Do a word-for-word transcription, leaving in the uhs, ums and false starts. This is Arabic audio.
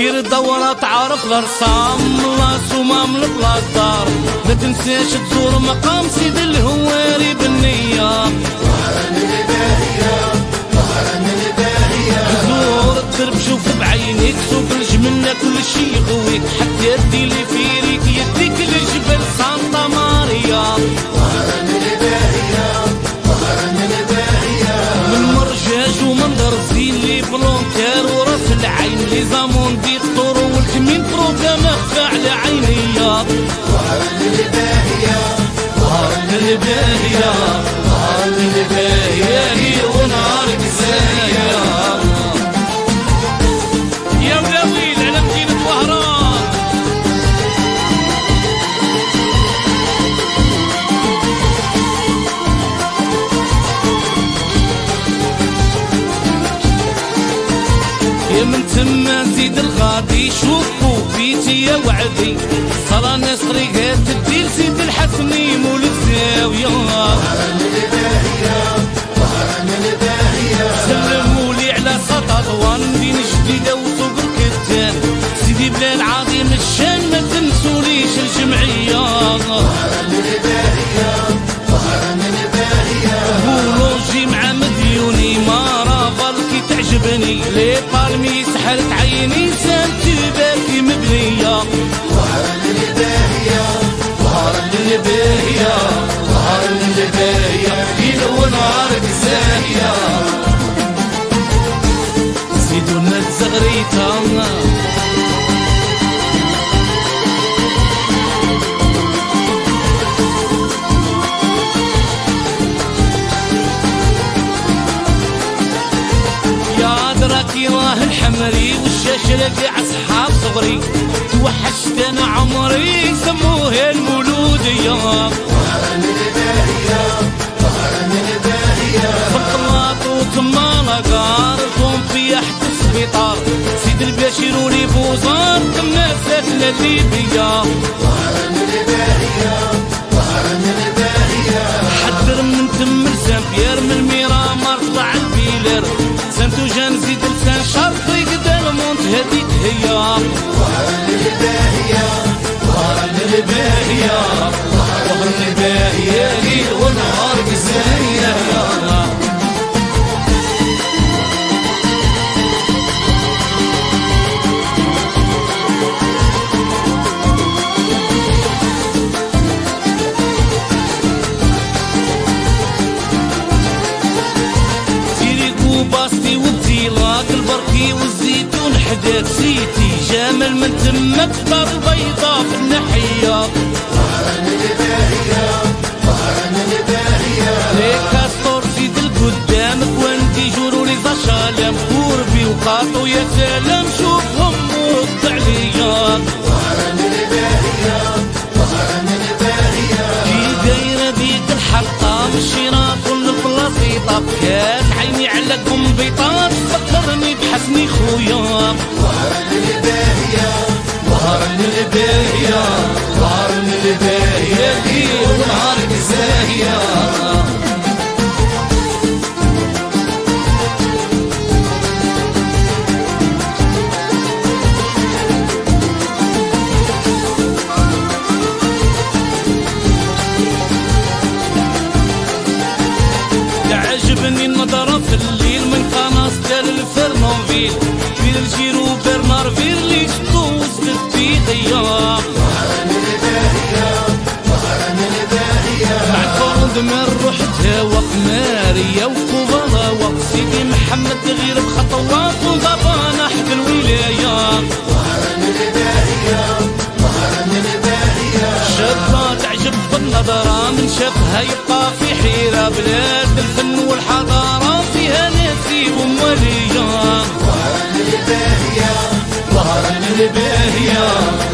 دير دورة تعرف الرسام الله سومة من البلاص دار، ما تنساش تزور مقام سيد الهواري بالنية. زور الدرب شوف بعينيك سوق الجملة كل شي يغويك، حتى يدي اللي فيريك يديك لجبل سانتا ماريا. من مرجاج ومن درزين لي بلونتير وراس العين لي زامون دي الطور والكمين بروكا مخفى على عينيا. نهار الباهية نهار الباهية ليل ونهارك زاهية. يا ولاويل على مدينة وهران يا من تما زيد الغادي شوفوا بيتي يا وعدي، صرا ناس طريقات تدير سيد الحسني مول الزاوية. سلمولي على سطاطوان بين جديدة وسوق الكتان، سيدي بلال عظيم الشان ما تنسوليش الجمعية. بولونجي مع مديوني مارافال كي تعجبني، لي بالمي سحرت عيني سانتي باكي مبنية. ظهر الباهية ظهر الباهية ظهر الباهية ليل ونهارك زاهية. زيدونا الزغريتة دراكي راه الحمري والشاشرة كاع صحاب صغري، توحشت انا عمري سموه المولودية. فالطلاط وتما لاكار الكومبيا حتى السبيطار، سيد البشير ولي بوزار تما ساكنة ليبيا. حدر من تم لسان بير من الميرامار طلع البيلر، سانتو جان زيد لسان شرطي قدر مونت هذيك هي. ظهر الباهية ظهر الباهية ظهر الباهية ليل ونهارك زاهية. باستي وبتيلاك البركي والزيتون حداك سيتي جمال من تمك دار البيضاء في النحية. لي كاستور زيد القدامك وانتي جورو لي زاشالام قربي وقاطو يا سلام شوفهم وقت عليا. كي دايرة بيك الحطة مشينا كل البلاصيطة، كان عيني على قنبيطات فكرني بحسني خويا. ظهر الباهية ظهر الباهية ظهر الباهية ليل ونهارك زاهية. تعجبني النظرة في الليل من قناص دار الفرنوفيل، في الجيرو برنارفيل اللي شطو وسط الفيقية. مع الفرد من روحتها وقمارية وكوبالا وسيدي محمد غير بخطوات وضبانة حد الولاية. شابة تعجب بالنظرة من شافها يبقى في حيرة، بلاد الفن والحضارة فيها نسيب ومولية. ظهر الباهية ظهر الباهية